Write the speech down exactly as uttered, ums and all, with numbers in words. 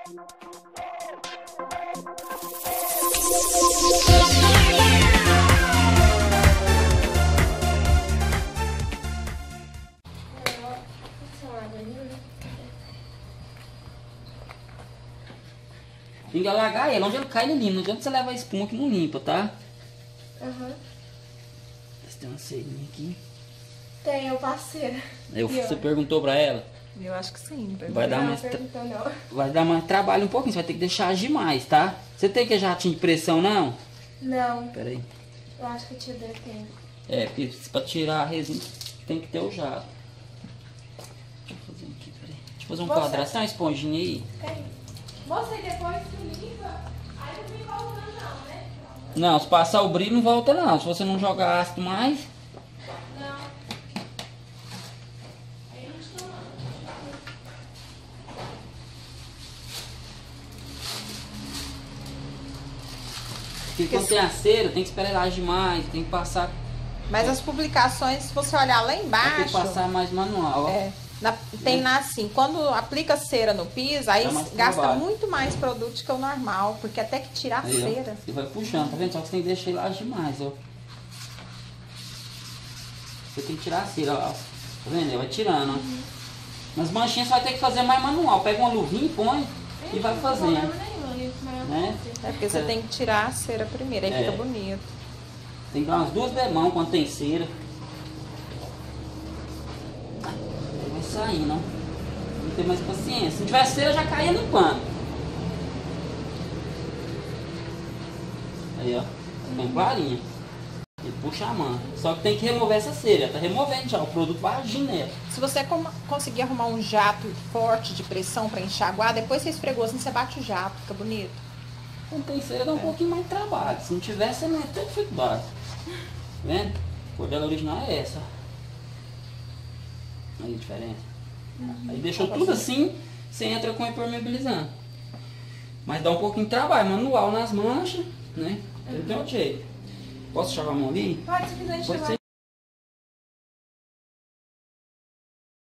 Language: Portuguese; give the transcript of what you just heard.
Tem que alagar ele, onde ele cai ele limpa, não adianta você levar a espuma que não limpa, tá? Aham. Uhum. Tem uma cerinha aqui. Tem, eu parceira. Eu, você perguntou pra ela? Eu acho que sim. Vai dar, não, mais perguntou, não. vai dar mais trabalho um pouquinho, você vai ter que deixar agir mais, tá? Você tem que jatinho de pressão, não? Não. Pera aí. Eu acho que a tia dele tem. É, porque pra tirar a resina tem que ter o jato. Deixa eu fazer aqui, peraí. Deixa eu fazer um Você... quadrado, tem uma esponjinha aí? Tem. Você depois que limpa, aí não vem voltando não, né? Não, se passar o brilho não volta não. Se você não jogar ácido mais... Não. Porque quando tem a cera, tem que esperar ela agir mais, tem que passar... Mas as publicações, se você olhar lá embaixo... Tem que passar mais manual, ó. É, na, tem lá assim, quando aplica cera no piso, aí gasta trabalho. muito mais produto que o normal, porque até que tirar a aí, cera. Ó, e vai puxando, tá vendo? Só que você tem que deixar ele agir mais, ó. Você tem que tirar a cera, ó. Tá vendo? Ele vai tirando, ó. Uhum. Nas manchinhas você vai ter que fazer mais manual. Pega uma luvinha, põe é, e vai fazendo. Né? É porque você tem que tirar a cera primeiro, aí é. fica bonito. Tem que dar umas duas demãos quando tem cera. Aí vai saindo, ó. Não tem mais paciência. Se não tiver cera, já caía no pano. Aí, ó. Bem clarinha. Ele puxa a mão. Só que tem que remover essa cera. Tá removendo já. O produto vai agir nela. Se você conseguir arrumar um jato forte de pressão para enxaguar, depois você esfregou assim, você bate o jato. Fica bonito. Quando tem cera, dá um é. pouquinho mais de trabalho. Se não tiver, você não é tão dificuldade. Tá vendo? A cor dela original é essa. Aí a diferença. Uhum. Aí deixou tá tudo assim, você entra com impermeabilizante. Mas dá um pouquinho de trabalho, manual nas manchas, né? Uhum. Ele tem outro jeito. Posso chavar a mão ali? Pode, se quiser enxavar.